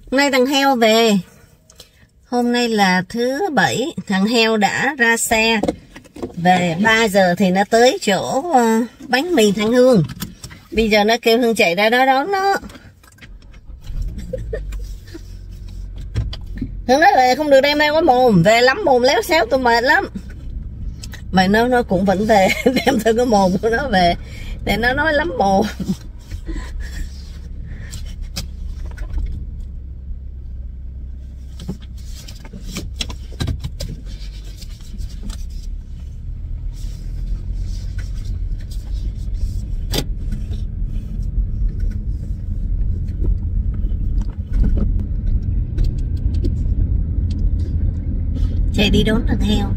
Hôm nay thằng heo về. Hôm nay là thứ Bảy. Thằng heo đã ra xe. Về 3 giờ thì nó tới chỗ bánh mì Thanh Hương. Bây giờ nó kêu Hương chạy ra đó đón nó. Hương nói về không được đem theo cái mồm. Về lắm mồm léo xéo tôi mệt lắm. Mà nó cũng vẫn về. Đem theo cái mồm của nó về. Để nó nói lắm mồm. Chạy đi đón thằng heo.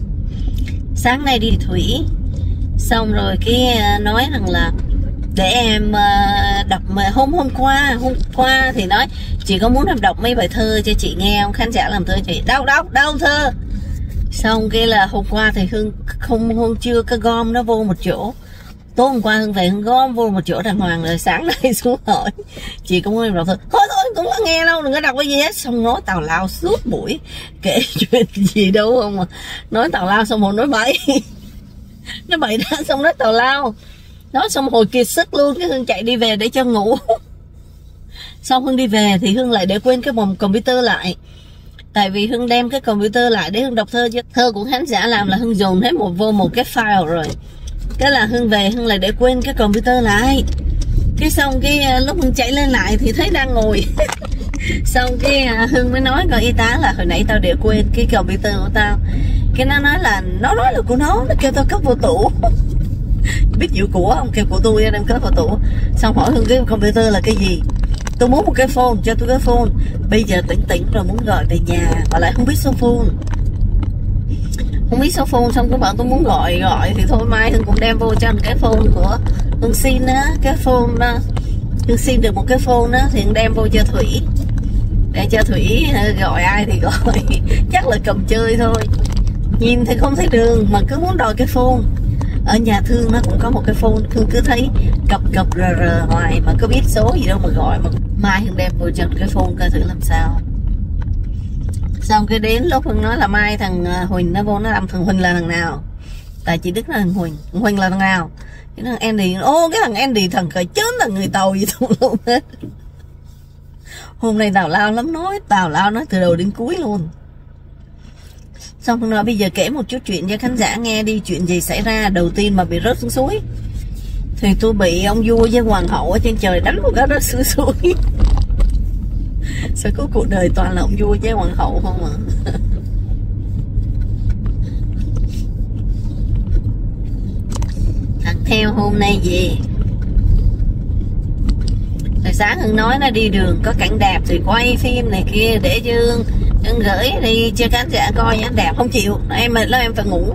Sáng nay đi Thủy. Xong rồi cái nói rằng là để em đọc hôm qua thì nói chị có muốn em đọc mấy bài thơ cho chị nghe không, khán giả làm thơ chị. Đâu thơ. Xong cái là hôm qua thì Hương hôm chưa có gom nó vô một chỗ. Tối hôm qua Hương về Hương gom vô một chỗ đàng hoàng. Rồi sáng nay xuống hỏi chị có muốn em đọc thơ. Thôi không có nghe đâu, đừng có đọc cái gì hết. Xong nói tào lao suốt buổi, kể chuyện gì đâu không mà nói tào lao. Xong rồi nói bậy. Nó bậy ra xong nói tào lao. Nói xong hồi kiệt sức luôn. Cái Hương chạy đi về để cho ngủ. Xong Hương đi về thì Hương lại để quên cái mầm computer lại. Tại vì Hương đem cái computer lại để Hương đọc thơ chứ. Thơ của khán giả làm là Hương dồn hết vô một cái file rồi. Cái là Hương về Hương lại để quên cái computer lại. Cái xong cái lúc Hương chạy lên lại thì thấy đang ngồi. Xong cái Hương mới nói coi y tá là hồi nãy tao để quên cái computer của tao. Cái nó nói là của nó kêu tao cất vô tủ. Biết giữ của không, kêu của tôi đem cất vào tủ. Xong hỏi Hương cái computer là cái gì. Tôi muốn một cái phone, cho tôi cái phone. Bây giờ tỉnh rồi muốn gọi về nhà mà lại không biết số phone. Không biết số phone. Xong các bạn tôi muốn gọi thì thôi mai Hương cũng đem vô cho cái phone của Hương xin á. Cái phone đó Hương xin được một cái phone á thì Hương đem vô cho Thủy. Để cho Thủy gọi ai thì gọi. Chắc là cầm chơi thôi. Nhìn thì không thấy đường mà cứ muốn đòi cái phone. Ở nhà Thương nó cũng có một cái phone. Thương cứ thấy cập rờ hoài mà có biết số gì đâu mà gọi. Mà mai Hương đem vô cho cái phone coi thử làm sao. Xong cái đến lúc Hương nói là mai thằng Huỳnh nó vô nó làm. Thằng Huỳnh là thằng nào? Tại chị Đức là thằng Huỳnh. Thằng Huỳnh là thằng nào? Cái thằng Andy. Cái thằng Andy thằng cởi chết là người Tàu gì luôn hết. Hôm nay tào lao lắm, tào lao nói từ đầu đến cuối luôn. Xong Hương nói bây giờ kể một chút chuyện cho khán giả nghe đi. Chuyện gì xảy ra đầu tiên mà bị rớt xuống suối? Thì tôi bị ông vua với hoàng hậu ở trên trời đánh một cái rớt xuống suối. Sao có cuộc đời toàn là ông vua với hoàng hậu không à? Thằng heo hôm nay về. Rồi sáng Hương nói nó đi đường có cảnh đẹp thì quay phim này kia để cho Hương gửi đi cho khán giả coi ảnh đẹp. Không chịu, em mệt lắm em phải ngủ.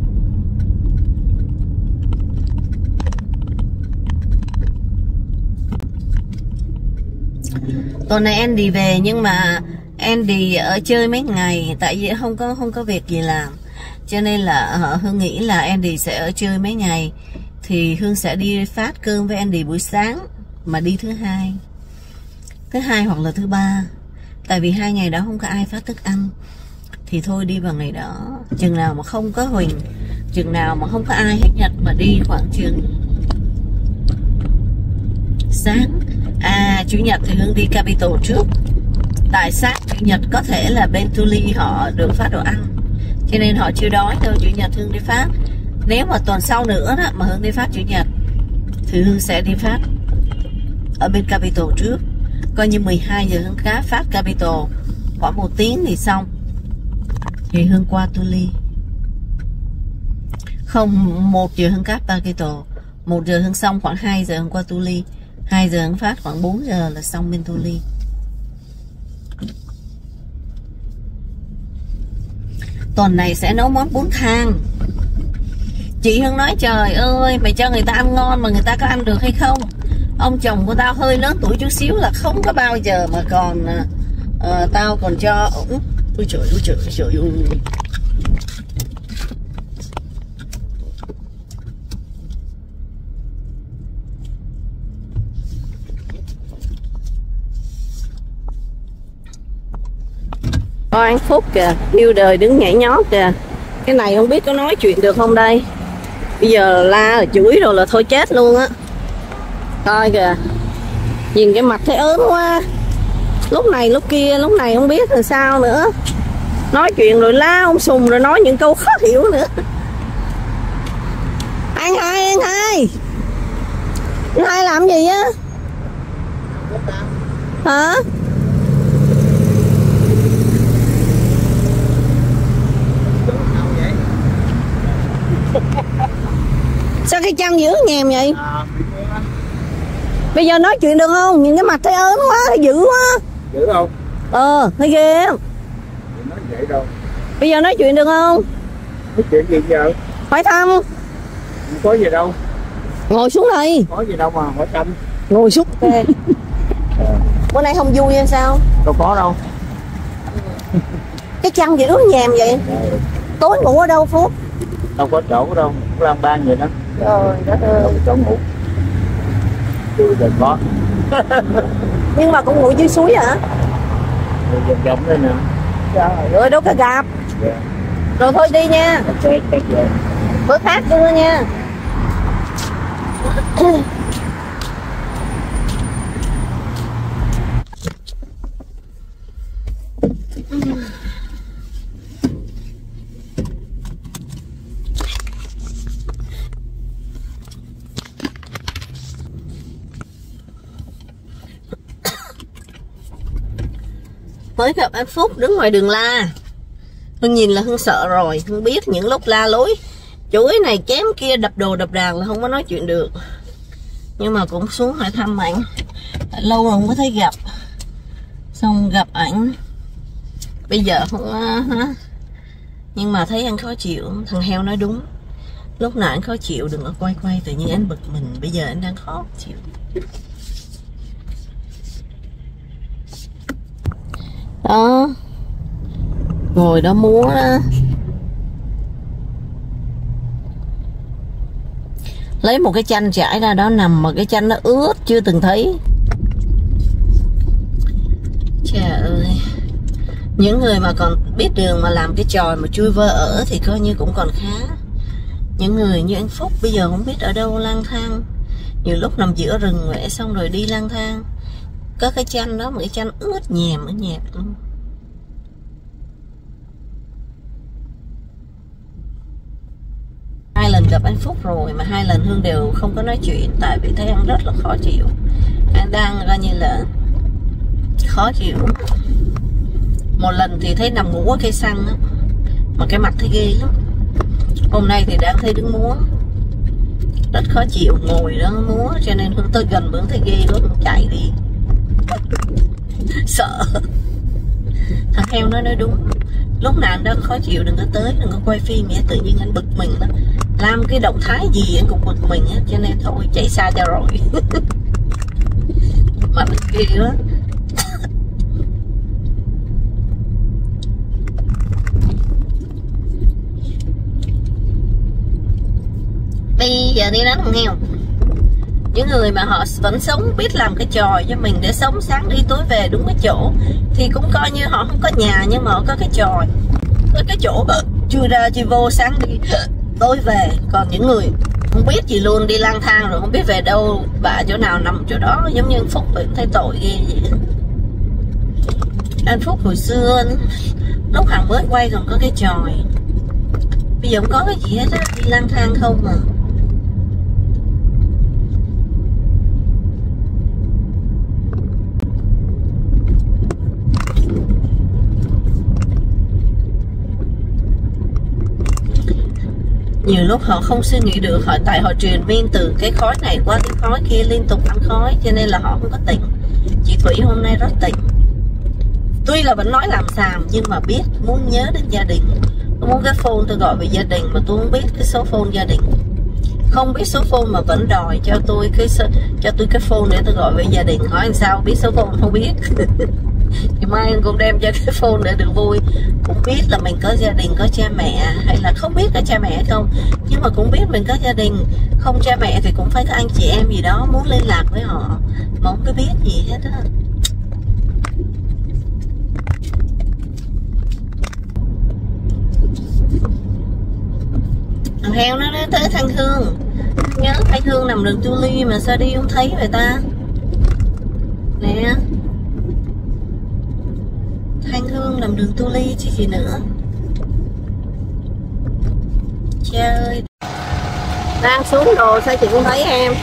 Tuần này Andy về nhưng mà Andy ở chơi mấy ngày. Tại vì không có việc gì làm. Cho nên là Hương nghĩ là Andy sẽ ở chơi mấy ngày. Thì Hương sẽ đi phát cơm với Andy buổi sáng. Mà đi thứ hai hoặc là thứ ba. Tại vì 2 ngày đó không có ai phát thức ăn. Thì thôi đi vào ngày đó. Chừng nào mà không có Huỳnh, chừng nào mà không có ai hết Nhật mà đi khoảng chừng sáng. Chủ nhật thì Hương đi Capitol trước. Tại sáng chủ nhật có thể là bên Tuli họ được phát đồ ăn. Cho nên họ chưa đói đâu. Chủ nhật Hương đi phát. Nếu mà tuần sau nữa đó mà Hương đi phát chủ nhật thì Hương sẽ đi phát ở bên Capitol trước. Coi như 12 giờ Hương cá phát Capitol. Khoảng 1 tiếng thì xong. Thì Hương qua Tuli. Không, 1 giờ Hương cáp Capitol. 1 giờ Hương xong khoảng 2 giờ Hương qua Tuli. 2 giờ Hương phát khoảng 4 giờ là xong bên Tuli. Tuần này sẽ nấu món bún thang. Chị Hương nói trời ơi, mày cho người ta ăn ngon mà người ta có ăn được hay không? Ông chồng của tao hơi lớn tuổi chút xíu là không có bao giờ mà còn tao còn cho ổng. Ôi trời ơi. Coi anh Phúc kìa, yêu đời đứng nhảy nhót kìa. Cái này không biết có nói chuyện được không đây. Bây giờ la là chửi rồi là thôi chết luôn á. Coi kìa, nhìn cái mặt thấy ớn quá. Lúc này lúc kia, lúc này không biết là sao nữa. Nói chuyện rồi la ông Sùng rồi nói những câu khó hiểu nữa. Anh hai làm gì á hả? Sao cái chân dữ nhèm vậy? Bây giờ nói chuyện được không? Nhìn cái mặt thấy ớn quá, thấy dữ quá. Dữ không? Thấy ghê. Nói vậy đâu. Bây giờ nói chuyện được không? Nói chuyện gì giờ? Hỏi thăm. Không có gì đâu. Ngồi xuống đây. Có gì đâu mà hỏi thăm. Ngồi xuống. Bữa nay không vui hay sao? Đâu có đâu. Cái chân gì ướt nhèm vậy? Tối ngủ ở đâu Phúc? Đâu có chỗ đâu, cũng lang bang vậy đó. Trời đất ơi. Đâu có chỗ ngủ. Chưa đừng có. Nhưng mà cũng ngủ dưới suối hả? Vòng vòng đây nè. Trời ơi đâu có gặp. Yeah. Rồi thôi đi nha. Bữa khác đưa nha. Mới gặp anh Phúc đứng ngoài đường la. Hương nhìn là Hương sợ rồi. Hương biết những lúc la lối chuối này chém kia đập đồ đập đàn là không có nói chuyện được. Nhưng mà cũng xuống hỏi thăm ảnh. Lâu rồi không có thấy gặp. Xong gặp ảnh. Bây giờ không nhưng mà thấy anh khó chịu. Thằng heo nói đúng. Lúc nào anh khó chịu đừng có quay tự nhiên anh bực mình. Bây giờ anh đang khó chịu. Đó, ngồi đó múa đó. Lấy một cái chanh trải ra đó nằm mà cái chanh nó ướt chưa từng thấy. Trời ơi. Những người mà còn biết đường mà làm cái trò mà chui vơ ở thì coi như cũng còn khá. Những người như anh Phúc bây giờ không biết ở đâu lang thang. Nhiều lúc nằm giữa rừng ngoại xong rồi đi lang thang. Có cái chanh đó mà cái chanh ướt nhèm ở nhẹp luôn. Hai lần gặp anh Phúc rồi mà hai lần Hương đều không có nói chuyện. Tại vì thấy anh rất là khó chịu. Anh đang coi như là khó chịu. Một lần thì thấy nằm ngủ ở cây xăng á, mà cái mặt thấy ghê lắm. Hôm nay thì đang thấy đứng múa, rất khó chịu, ngồi đó múa. Cho nên Hương tới gần bữa thấy ghê lắm, chạy đi. Sợ. Thằng heo nó nói đúng. Lúc nào anh đang khó chịu đừng có tới, đừng có quay phim nhé. Tự nhiên anh bực mình đó. Làm cái động thái gì anh cũng bực mình hết. Cho nên thôi chạy xa cho rồi. Mà mình ghê đó. Bây giờ đi đánh thằng heo. Những người mà họ vẫn sống biết làm cái trò cho mình để sống sáng đi tối về đúng cái chỗ thì cũng coi như họ không có nhà nhưng mà họ có cái trò, có cái chỗ chui ra chui vô sáng đi tối về. Còn những người không biết gì luôn, đi lang thang rồi không biết về đâu và chỗ nào nằm chỗ đó, giống như anh Phúc vậy, thấy tội ghê vậy. Anh Phúc hồi xưa lúc hàng mới quay còn có cái trò, bây giờ không có cái gì hết á, đi lang thang không mà. Nhiều lúc họ không suy nghĩ được, tại họ truyền miên từ cái khói này qua cái khói kia, liên tục ăn khói cho nên là họ không có tỉnh. Chị Thủy hôm nay rất tỉnh. Tuy là vẫn nói làm xàm nhưng mà biết muốn nhớ đến gia đình. Tôi muốn cái phone tôi gọi về gia đình mà tôi không biết cái số phone gia đình. Không biết số phone mà vẫn đòi cho tôi cái phone để tôi gọi về gia đình. Hỏi anh sao biết số phone, không biết. Thì mai anh cũng đem cho cái phone để được vui. Cũng biết là mình có gia đình, có cha mẹ, hay là không biết có cha mẹ hay không, nhưng mà cũng biết mình có gia đình. Không cha mẹ thì cũng phải có anh chị em gì đó muốn liên lạc với họ, mà không có biết gì hết á. thằng heo nó nói tới Thanh Hương. Nhớ Thanh Hương nằm đường Tu Ly mà sao đi không thấy vậy ta? Nè, Thanh Hương nằm đường Tu Ly chứ gì nữa. Cha ơi, đang xuống đồ sao chị không thấy em?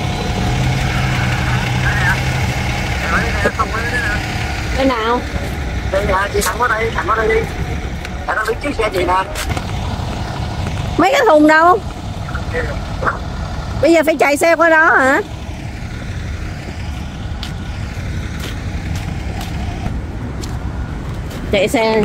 Cái nào? Đây nè, chị thẳng qua đây đi. Tại nó đứng trước xe chị nè. Mấy cái thùng đâu? Bây giờ phải chạy xe qua đó hả? Chạy xe.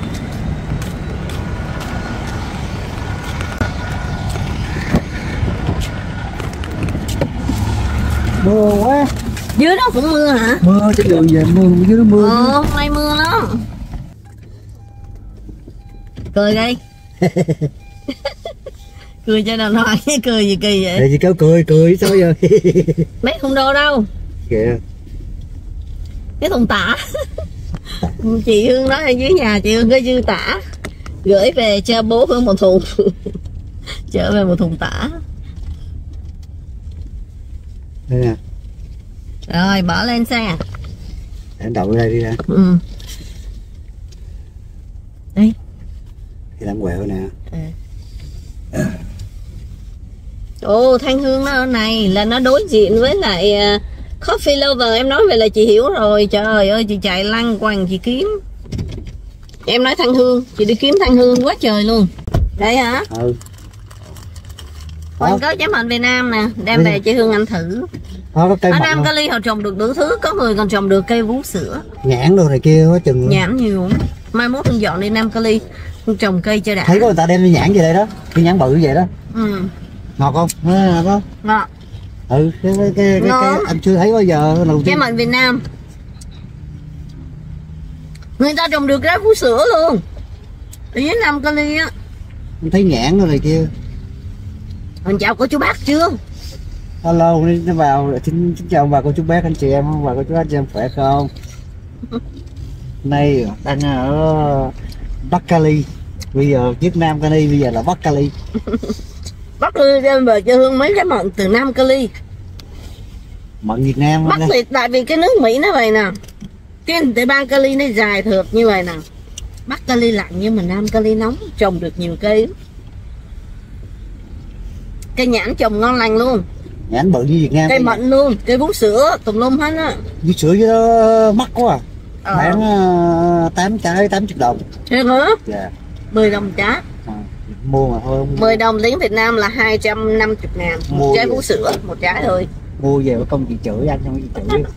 Mưa quá. Dưới đó cũng mưa hả? Mưa trên đường về mưa, dưới đó mưa. Hôm nay mưa lắm. Cười đi. Cười cho nào nói, cười gì kỳ vậy? Để chị kéo cười sao giờ? Mấy thùng đồ đâu? Kìa. Cái thùng tả. Chị Hương nói ở dưới nhà chị Hương có dư tả, gửi về cho bố Hương một thùng. Trở về một thùng tả. Đây nè. Rồi bỏ lên xe. Để đậu ở đây đi ra. Ừ. Đi. Thì làm quẹo nè. Ồ, Thanh Hương nó ở này là nó đối diện với lại Coffee Lover. Em nói vậy là chị hiểu rồi. Trời ơi, chị chạy lăn quăng chị kiếm. Em nói Thanh Hương, chị đi kiếm Thanh Hương quá trời luôn. Đây hả? Ừ. Còn có trái mận Việt Nam nè, đem về chị Hương ăn thử. Có cây ở mận Nam Cali họ trồng được đủ thứ, có người còn trồng được cây vú sữa, nhãn đồ này kia quá chừng. Nhãn nhiều. Mai mốt mình dọn đi Nam Cali trồng cây cho đã. Thấy có người ta đem đi nhãn về đây đó, cái nhãn bự vậy đó. Ừ. Ngọt không? Ngọt không? Ngọt. Ừ, cái anh chưa thấy bao giờ đầu tiên. Trái mận Việt Nam. Người ta trồng được trái vú sữa luôn. Ở dưới Nam Cali á. Anh thấy nhãn rồi này kia. Mình chào cô chú bác chưa? Hello, nó vào xin chào bà cô chú bác anh chị em, bà cô chú anh chị em khỏe không? Nay đang ở Bắc Cali, bây giờ Việt Nam Cali, bây giờ là Bắc Cali. Bắc Cali đem về cho Hương mấy trái mận từ Nam Cali. Mận Việt Nam. Bắc thì tại vì cái nước Mỹ nó vậy nè, cái từ Bắc Cali nó dài thượt như vậy nè. Bắc Cali lạnh nhưng mà Nam Cali nóng, trồng được nhiều cây. Cây nhãn trồng ngon lành luôn. Nhãn bự như Việt Nam. Cây mận luôn, cây vú sữa, tùm lum hết á. Vú sữa với nó mắc quá à. Bán 80 đồng. Thế hả? Dạ. 10 đồng trái. Mua mà thôi. 10 đồng tiếng Việt Nam là 250.000. Một trái vú sữa, một trái thôi. Mua về công chị chửi anh, không chị chửi.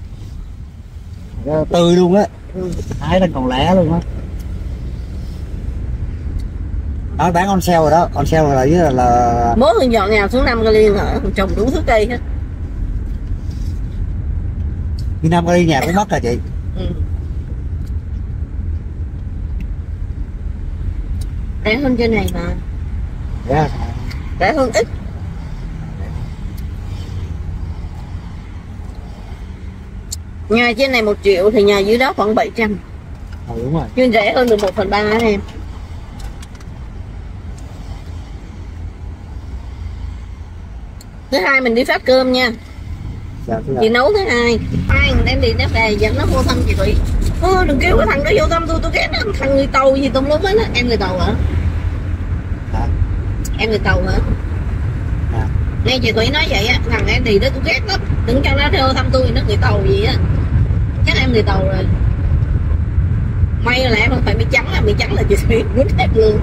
Tươi luôn á. Hái lên còn lẻ luôn á. Đó, bán on sale rồi đó, on sale rồi là Bố Hương dọn nhà xuống Nam Cali hả? Trồng đủ thứ cây hết. Đi Nam Cali nhà cũng mất rồi chị. Ừ. Rẻ hơn trên này mà. Yeah. Rẻ hơn ít. Nhà trên này 1 triệu thì nhà dưới đó khoảng 700. Đúng rồi. Chuyên rẻ hơn được 1/3 đó em. Thứ hai mình đi phát cơm nha. Dạ, chị nấu thứ hai. Hai em đi nó về dẫn nó vô thăm chị Thủy. Đừng kêu cái thằng đó vô thăm tôi ghét nó. Thằng người Tàu gì tùm lum hết á. Em người Tàu hả? Hả? Em người Tàu hả? Hả? Nghe chị Thủy nói vậy á, thằng em đi đó tôi ghét lắm. Đừng cho nó vô thăm tôi, nó người Tàu gì á. Chắc em người Tàu rồi. May là em không phải Mỹ trắng là chị Thủy rất đẹp luôn.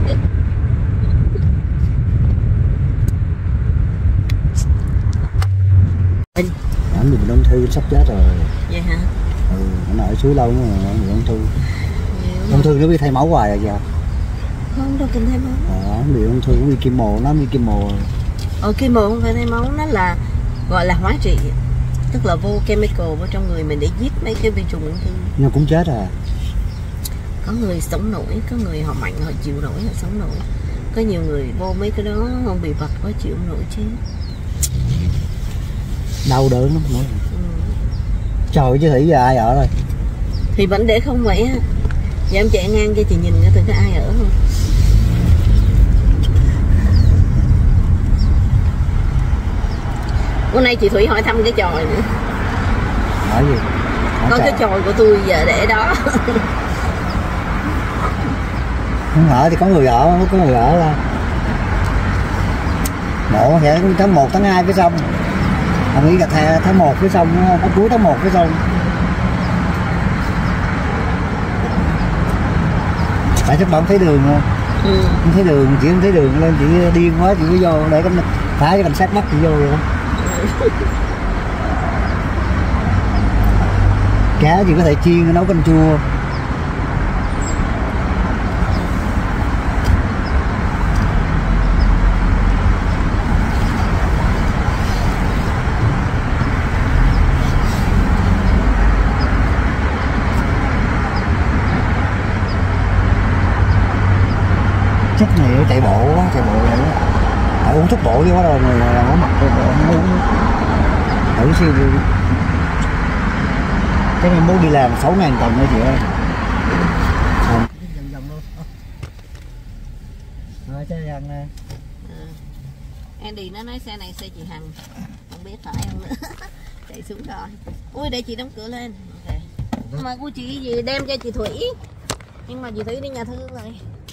Anh mình ung thư sắp chết rồi. Vậy hả? Ừ, nó ở suối lâu mà người ung thư. Ung thư nó bị thay máu hoài rồi giờ. Không đâu cần thay máu. Bị ung thư cũng bị kim mồ, nó bị kim mồ. Kim mồ không phải thay máu, nó là gọi là hóa trị, tức là vô chemical vào trong người mình để giết mấy cái vi trùng ung thư. Nhưng cũng chết à? Có người sống nổi, có người họ mạnh họ chịu nổi, họ sống nổi. Có nhiều người vô mấy cái đó không bị vật quá chịu nổi chứ. Đau đớn lắm nữa. Trời chứ Thủy giờ ai ở rồi? Thì vẫn để không vậy á. Giờ em chạy ngang cho chị nhìn coi thử có ai ở không. Bữa nay chị Thủy hỏi thăm cái chòi nữa. Hỏi gì? Có cái chòi của tôi giờ để đó. Không ở thì có người ở, không có người ở là mộ sẽ tháng 1 tháng 2 với xong. Ông nghĩ là tháng 1 với xong, cuối tháng 1 với xong. Tại chắc bạn thấy đường không? Không thấy đường, chị không thấy đường lên chị điên quá, chị mới vô để phải cho cảnh sát bắt chị vô rồi. Cá chị có thể chiên nấu canh chua. Chất này chạy bộ quá, chạy bộ vậy đó. Phải uống thuốc bổ đi quá rồi người nó mặt rồi không uống. Thử siêu đi. Cái này muốn đi làm 6.000 đồng nữa chị ơi. Vòng luôn. Rồi xe Hằng nè. Andy nó nói xe này xe chị Hằng. Không biết phải không nữa. Chạy xuống rồi. Ui để chị đóng cửa lên. Ok. Mà của chị gì đem cho chị Thủy. Nhưng mà chị Thủy đi nhà thương rồi.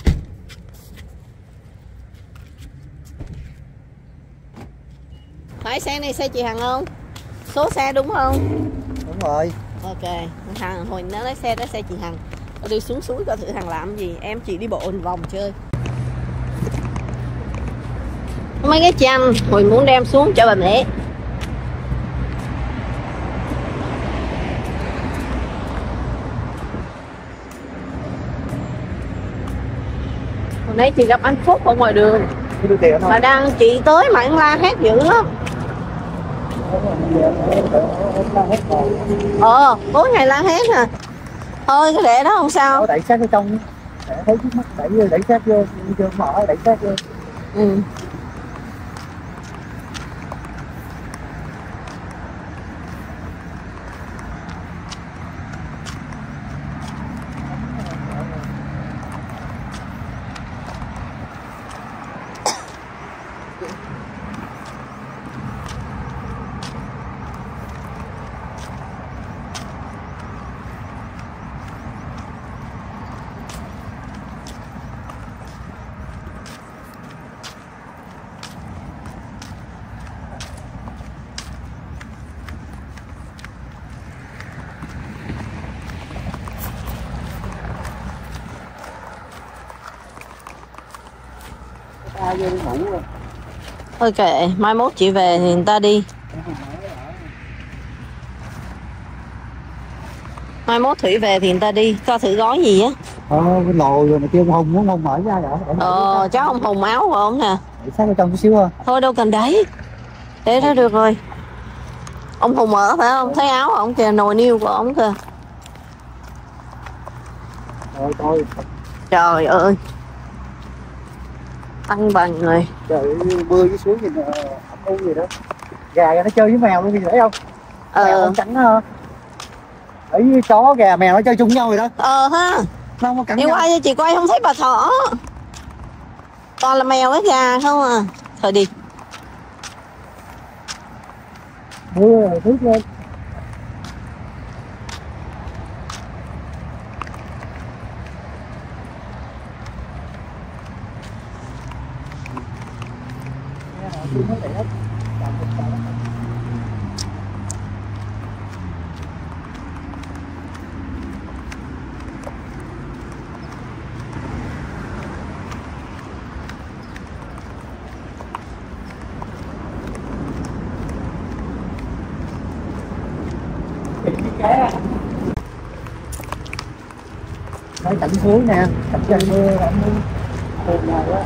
Phải xe này xe chị Hằng không? Số xe đúng không? Đúng rồi. Ok, Hằng hồi nó lấy xe đó xe chị Hằng. Đi xuống suối coi thử Hằng làm gì. Em chỉ đi bộ vòng chơi. Mấy cái chanh hồi muốn đem xuống cho bà mẹ. Hồi nãy chị gặp anh Phúc ở ngoài đường. Mà đang chị tới mà anh la hét dữ lắm. Tối ngày la hét à. Thôi cái để đó không sao. Đẩy sát vô trong, thấy trước mắt đẩy sát vô, chưa mở đẩy sát vô. Thôi kệ, mai mốt chị về thì người ta đi. Mai mốt Thủy về thì người ta đi, coi thử gói gì á. Cái lồ rồi mà kêu ông Hùng muốn không mở ra rồi. Cháu ông Hùng áo của ông nè. Để sát vào trong chút xíu thôi. Thôi đâu cần đấy. Để đó được rồi. Ông Hùng mở phải không? Thấy áo ông kìa, nồi niêu của ông kìa. Rồi thôi. Trời ơi. Tăng bằng rồi. Trời ơi, mưa với xuống nhìn ẩm gì đó. Gà nó chơi với mèo luôn, thấy không? Mèo trắng đó. Ở với chó gà mèo nó chơi chung nhau rồi đó. Ha. Nó không cắn nhau. Quay cho chị quay không thấy bà thỏ. Toàn là mèo với gà không à. Thôi đi. Mưa rồi nước lên. Đây cảnh suối nè, cảnh trời mưa đường này đó.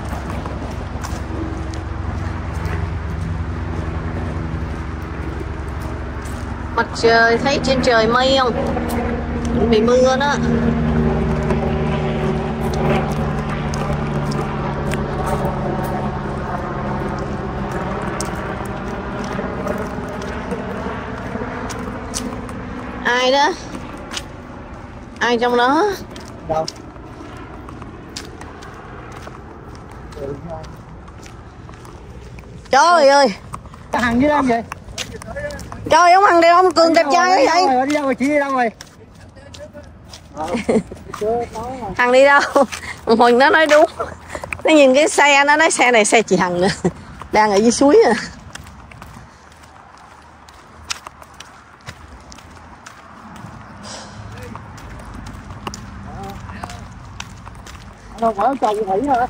Mặt trời, thấy trên trời mây không? Bị mưa đó. Ai đó? Ai trong đó? Đâu? Trời ơi! Cái Hằng với em vậy? Trời ông Hằng đi ông Cường đẹp trai vậy. Đi đâu rồi chị, đi đâu rồi? Hằng đi đâu? Huỳnh nó nói đúng. Nó nhìn cái xe nó nói xe này xe chị Hằng nè. Đang ở dưới suối à. Đâu phải chồng Thủy hả?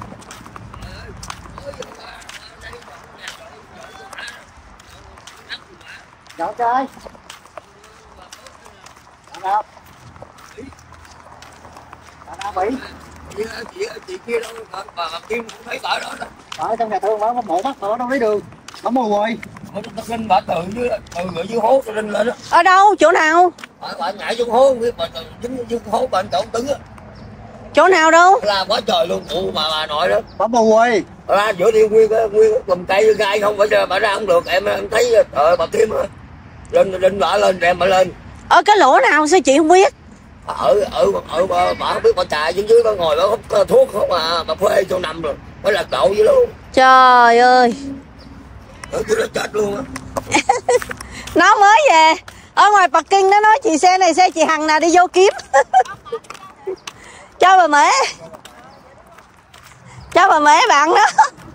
Dạ trai. Nào. Nào Mỹ. Chị kia đâu bà Kim cũng thấy bà đó đó. Ở trong nhà thương bà mổ mắt ở đâu lấy đường. Không mù rồi. Tao linh bà từ dưới hố tao linh lên đó. Ở đâu? Chỗ nào? Bà nhảy xuống hố, bà dính dưới hố bà cậu tứng á. Chỗ nào đâu? La quá trời luôn, phụ bà nội đó. Bà mù rồi. Ra giữa đi nguyên cầm cây gai không phải bà ra không được, em thấy trời bà Kim á. Linh bà lên em bà lên. Ở cái lỗ nào sao chị không biết? Bà không biết bà trà dưới bà ngồi bà hút thuốc không à, bà phê cho nằm rồi, phải là cậu vậy luôn. Trời ơi. Chứ nó chết luôn á. Nó mới về ở ngoài parking nó nói chị xe này xe chị Hằng nào đi vô kiếm. Cho bà mẹ. Cho bà mẹ bạn đó.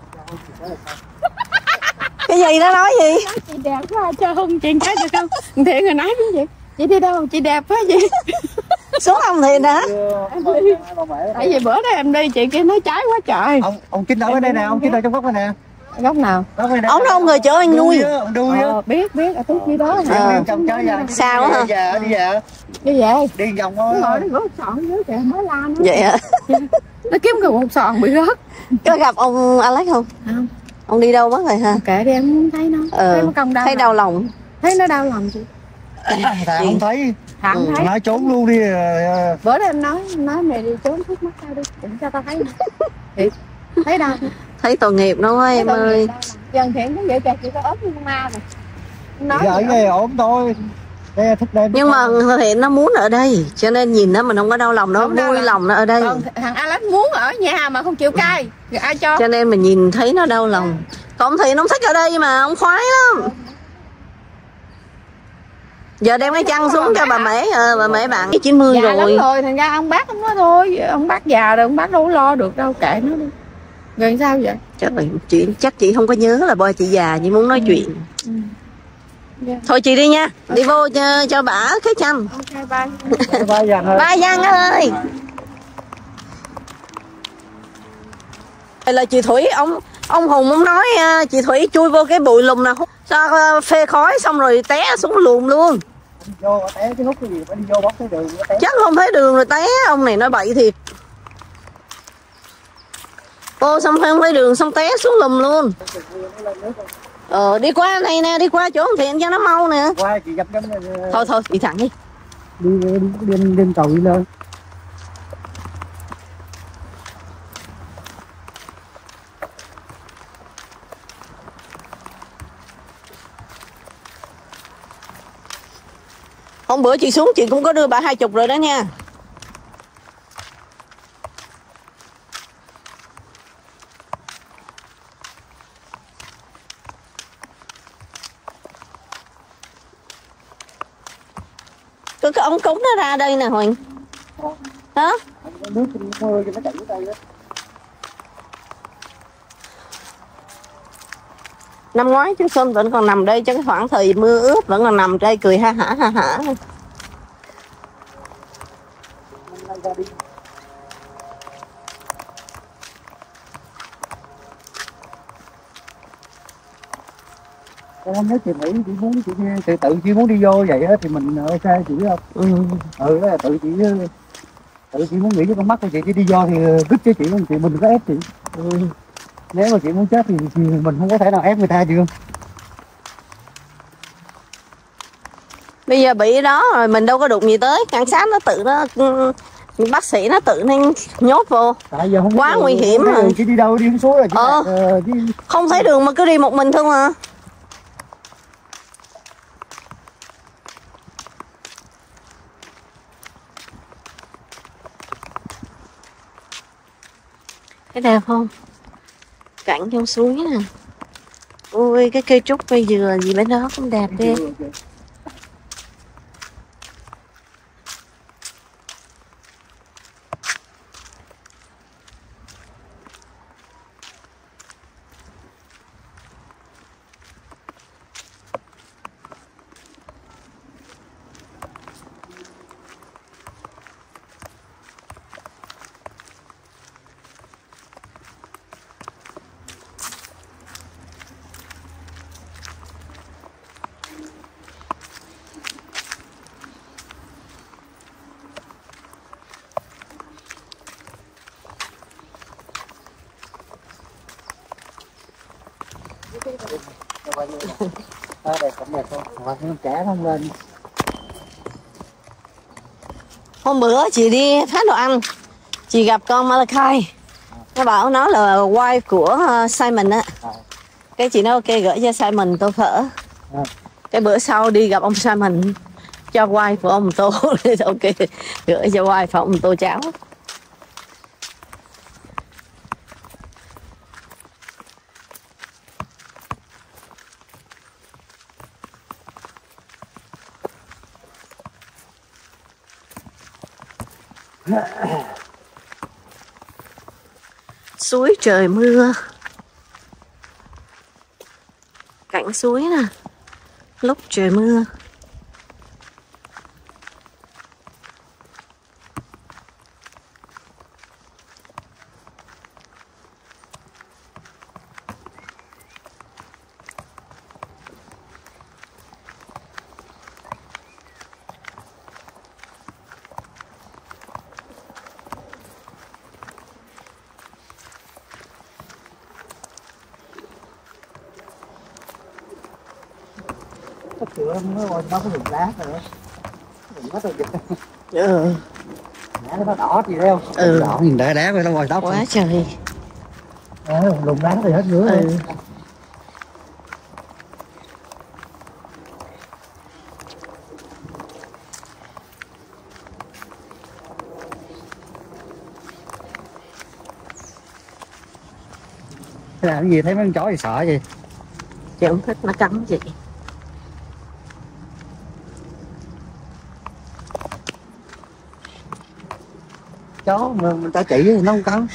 Cái gì nó nói gì? Nói chị đẹp quá cho Hưng chuyện cái được không? Thiện người nói cái gì? Chị đi đâu? Chị đẹp quá gì? Xuống ông Thiện hả? Tại vì bữa đó em đi chị kia nói trái quá trời. Ông Chính ở đây nè, ông Chính ở trong góc này nè. Góc nào? Ông đâu người chở anh nuôi. Đuôi á. Biết ở tới kia đó. Chồng chơi giờ. Sao hả? Đi về. Đi về. Đi vòng Ngồi nó gỡ sọn dưới kìa mới la nó. Vậy hả? Nó kiếm được một sọn bị rớt. Có gặp ông Alex không? Không. Ông đi đâu mất rồi hả? Kệ đi em không thấy nó. Thấy nó công đau. Thấy đau lòng. Thấy nó đau lòng chị. Thà không thấy. Không thấy. Nói trốn luôn đi. Bữa đó em nói mày đi trốn thuốc mắt tao đi. Đừng cho tao thấy nữa. Thấy đâu? Thấy tội nghiệp nó quá em ơi. Dần Thiện cũng vậy kìa, chị có ốm như con ma rồi. Nói ở đây ổn thôi. Đây thích đây. Nhưng mà Thiện nó muốn ở đây cho nên nhìn nó mình không có đau lòng, nó vui lòng nó ở đây. Thằng Alex muốn ở nhà mà không chịu cai, rồi ai cho? Cho nên mình nhìn thấy nó đau lòng. Còn Thiện nó không thích ở đây mà ông khoái lắm. Giờ đem cái chăn xuống cho bà mẹ, bà mẹ bạn 90 già rồi. Lắm rồi, thành ra ông bác không nói thôi, ông bác già rồi, ông bác đâu có lo được đâu, kệ nó đi. Rồi sao vậy? Chắc chị không có nhớ là bo chị già, chị muốn nói chuyện. Yeah. Thôi chị đi nha, đi vô cho bả cái chăn. Ok bye. Bye Giang ơi. Đây là chị Thủy, ông Hùng ông nói chị Thủy chui vô cái bụi lùm nào sao phê khói xong rồi té xuống lùm luôn. Vô té cái hút cái gì phải đi vô bóc cái đường té. Chắc không thấy đường rồi té, ông này nói bậy thiệt. Ô xong không thấy đường xong té xuống lùm luôn. Đi qua này nè, đi qua chỗ ông Thiện cho nó mau nè. Qua chị dập dập. Thôi đi thẳng đi. Đi cầu đi lên. Hôm bữa chị xuống chị cũng có đưa bà 20 rồi đó nha. Cái ống cống nó ra đây nè Huỳnh. Hả? Nước mưa cho nó chạy tới đây đó. Năm ngoái chú Xuân vẫn còn nằm đây cho cái khoảng thời mưa ướt vẫn còn nằm đây cười ha hả ha hả. Em nếu chị nghĩ chị muốn chị tự chị muốn đi vô vậy á thì mình sao chị biết không? Đó là tự chị muốn nghĩ với con mắt của chị đi vô thì giúp cho chị luôn, chị mình có ép chị. Nếu mà chị muốn chết thì mình không có thể nào ép người ta được. Bây giờ bị đó rồi mình đâu có đụng gì tới, cảnh sát nó tự nó bác sĩ nó tự nên nhốt vô. Tại giờ không quá nguy hiểm rồi. Chị đi đâu đi không số rồi chị không thấy đường mà cứ đi một mình thôi mà. Cái đẹp không? Cảnh trong suối nè. Ôi cái cây trúc cây dừa gì bên đó cũng đẹp ghê. Đẹp cũng đẹp không? Hoặc nó trẻ không lên. Hôm bữa chị đi phát đồ ăn, chị gặp con Malachi. Nó bảo nó là wife của Simon á. Cái chị nói ok gửi cho Simon tô phở. Cái bữa sau đi gặp ông Simon cho wife của ông tô. Ok gửi cho wife của ông tô cháo. Suối trời mưa, cạnh suối nè, lúc trời mưa. Sữa nó rồi nó có dùng lá rồi đó. Dùng hết rồi. Lá nó đỏ gì đấy không? Đỏ nhìn đá vậy nó rồi tóc. Quá trời. Lùm lá thì hết nữa. Cái làm gì thấy mấy con chó thì sợ gì? Chị không thích nó cắn chị. Chó mà người ta chỉ thì nó không cắn.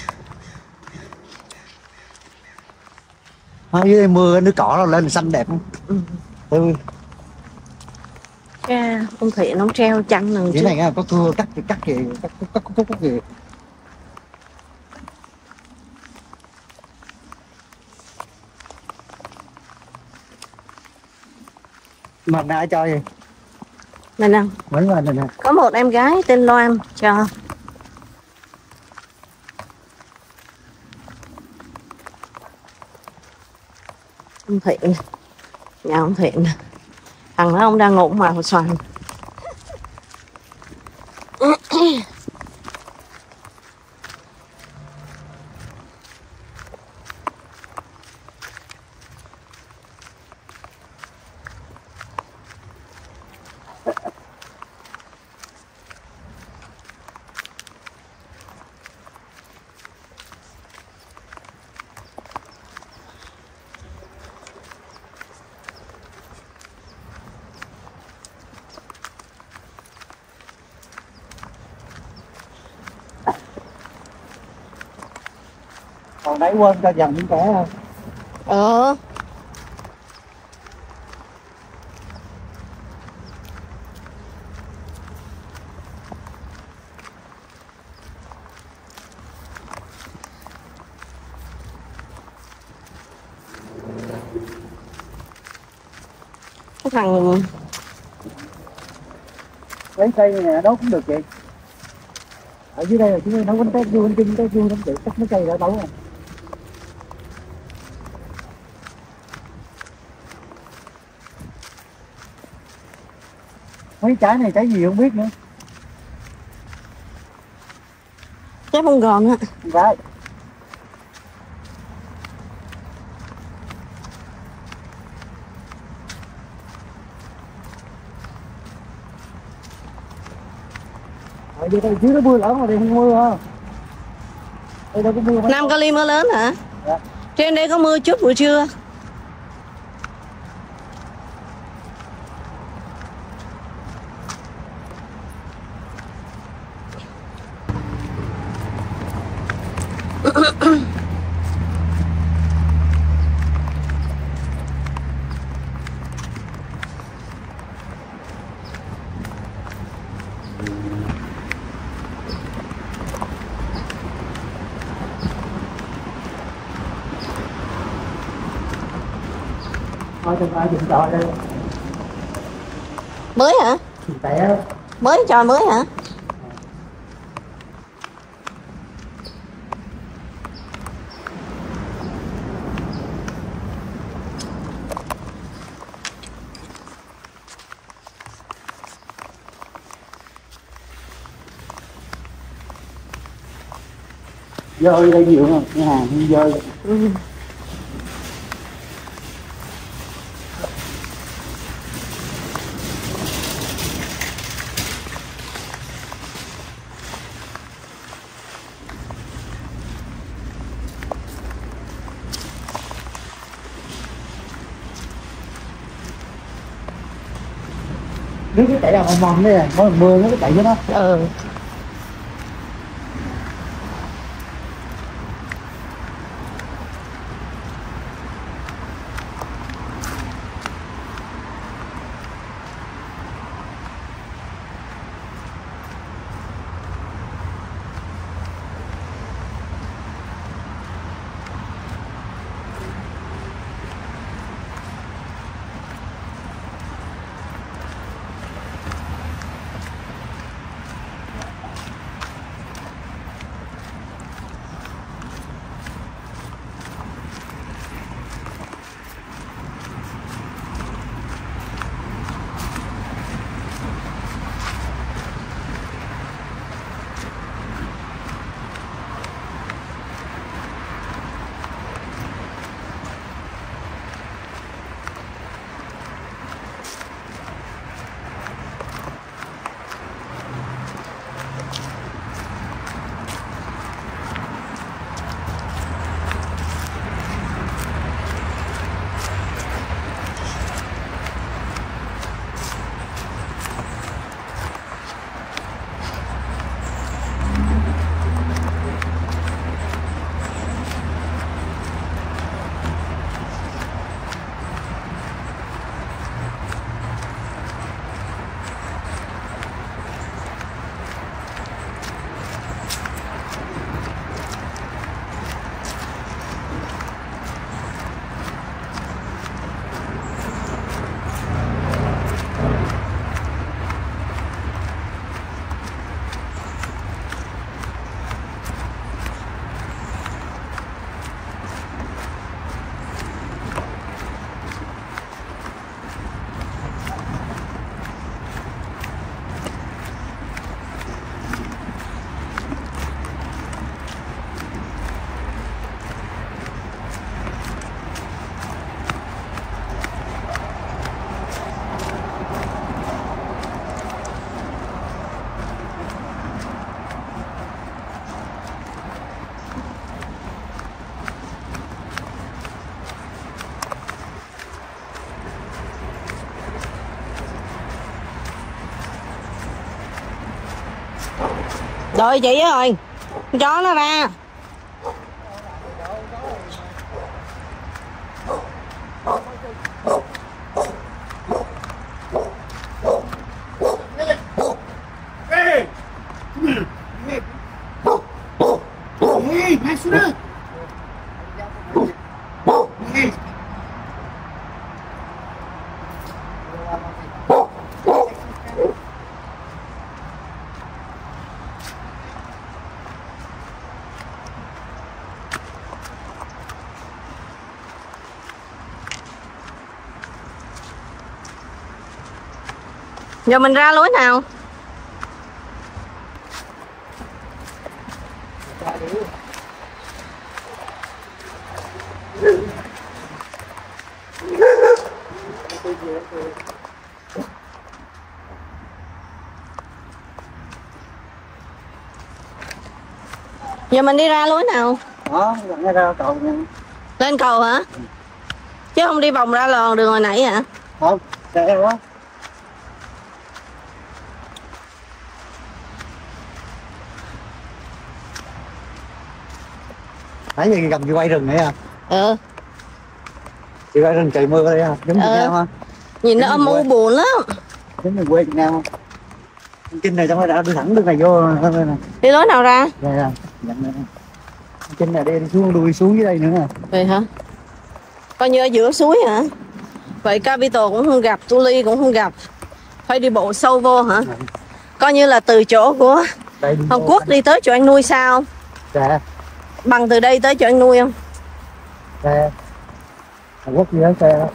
Dưới đây mưa nước cỏ nó lên xanh đẹp không? Tươi. Ông Thiện ông treo chăn lần Cái này có cưa cắt kìa, cắt kìa. Mình ai cho gì? Mình đâu? Mình nè. Có một em gái tên Loan cho. Ông Thiện, nhà ông Thiện, thằng đó ông đang ngủ mà xoàn. Còn nãy quên cho dần những trẻ không? Cái thằng lấy cây này đốt cũng được chị. Ở dưới đây là chúng tôi nấu bánh tét vui, bánh tét vui lắm chị, cắt mấy cây đã nấu rồi. Mấy trái này trái gì không biết nữa. trái bông gòn á. Trái. Ở dưới đây dưới nó mưa lớn mà đây không mưa ha. Đây đâu có mưa. 5 cali mưa lớn hả? Dạ. Trên đây có mưa chút buổi trưa. Thôi đừng ai dựng trò đây. Mới hả? Tẻ. Mới trò mới hả? Dơi đây nhiều không? Cái hàng dơi. Nước cái chạy ra mòn mòn đây, mỗi lần mưa nó chạy với nó. Rồi chị ơi, con chó nó ra. Giờ mình ra lối nào? Giờ mình đi ra lối nào? Đó, ra cầu nha. Lên cầu hả? Chứ không đi vòng ra lòn đường hồi nãy hả? Không, xe đó. Nãy giờ cầm chị quay rừng này à? Chị quay rừng trời mưa đây à? Giống Việt Nam ha? Nhìn nó âm u buồn lắm. Giống miền quê Việt Nam không? Trên này trong đã đi thẳng đường này vô này. Đi lối nào ra? Đây à, trên này đi xuống đuôi xuống dưới đây nữa nè. Vậy hả? Coi như ở giữa suối hả? Vậy Capital cũng không gặp, Tuli cũng không gặp. Phải đi bộ sâu vô hả? Coi như là từ chỗ của Hàn Quốc đi tới chỗ anh nuôi sao? Dạ. Bằng từ đây tới chỗ anh nuôi không? Xe Hàn Quốc đi tới xe đó.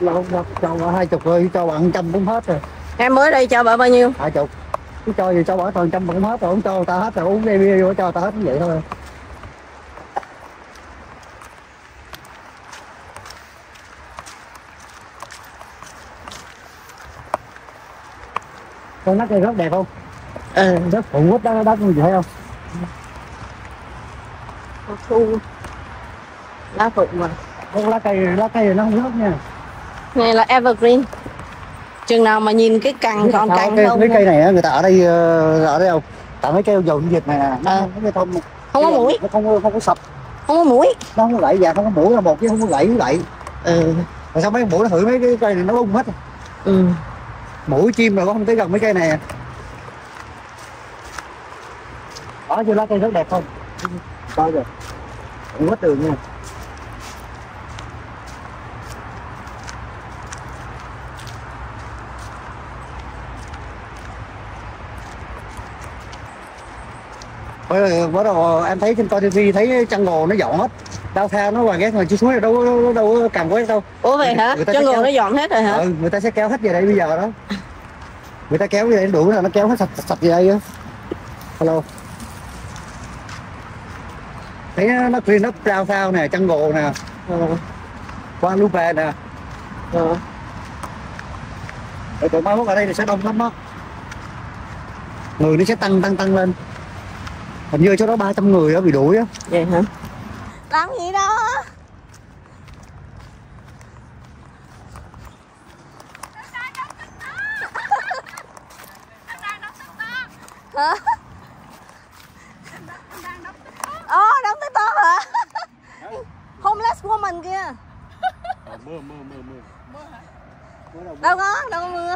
cho 20 rồi, cho bạn 100 cũng hết rồi. Em mới đây cho bà bao nhiêu? 20. Cứ cho gì cho bỏ toàn 100 cũng hết rồi, không cho người ta hết rồi, uống bia vô cho người ta hết vậy thôi. Con đất này rất đẹp không? Đất phụng quýt đó, đất như vậy không? Thu lá phụng mà. Lá cây này nó không rớt nha. Này là evergreen. Chừng nào mà nhìn cái cành còn cành không? Mấy cây này người ta ở đây không? Tại mấy cây dầu dịch này nè, nó cái thông không có mũi. Nó không có sập. Không có mũi. Nó không có gãy và không có mũi là một chứ không có gãy. Rồi sao mấy mũi nó thử mấy cái cây này nó bung hết. Mũi chim rồi có không tới gần mấy cây này. Đó chưa lá cây rất đẹp không? Coi rồi. Không hết đường nha. Bắt đầu em thấy trên coi TV thấy jungle nó dọn hết, đau thao nó và ghét mà chưa suối đâu cầm quét đâu. Ủa vậy hả? Jungle nó dọn hết rồi hả? Người ta sẽ kéo hết về đây bây giờ đó. Người ta kéo về đây đủ là nó kéo hết sạch về đây á. Hello. Thấy nó clean up đau thao nè, jungle nè, Guadalupe nè. Tụi mai mốt ở đây thì sẽ đông lắm đó. Người nó sẽ tăng lên. Hình như chỗ đó 300 người đó bị đuổi á. Vậy hả? Làm gì đó? Hả? Đóng TikTok hả? Homeless woman kia. Mưa. Đâu có mưa.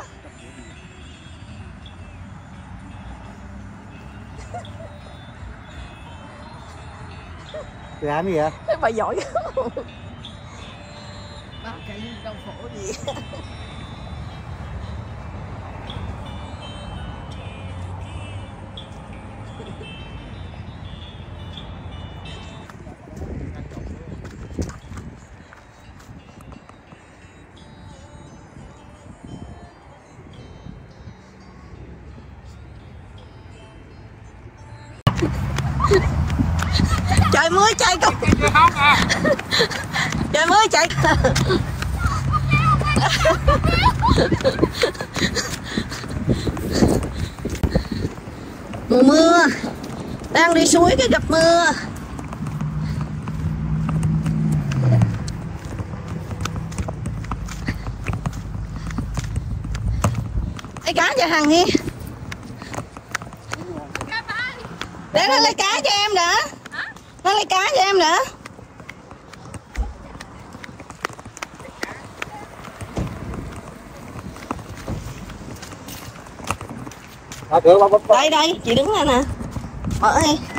Làm gì vậy? Thế bà giỏi không? Ba cái đau khổ gì? Trời mưa chạy không? Trời mưa chạy. Mùa mưa đang đi suối cái gặp mưa. Lấy cá cho Hằng đi. Để nó lấy cá cho em đã. Nó lấy cá cho em nữa. Đây chị đứng đây nè. Mở đi.